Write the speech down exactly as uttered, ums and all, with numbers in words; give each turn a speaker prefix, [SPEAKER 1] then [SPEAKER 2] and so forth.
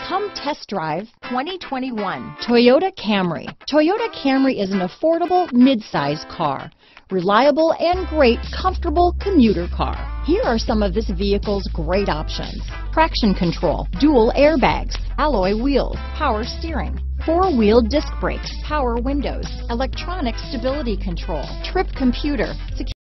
[SPEAKER 1] Come test drive twenty twenty-one Toyota Camry. Toyota Camry is an affordable mid-size car. Reliable and great comfortable commuter car. Here are some of this vehicle's great options: traction control, dual airbags, alloy wheels, power steering, four-wheel disc brakes, power windows, electronic stability control, trip computer, security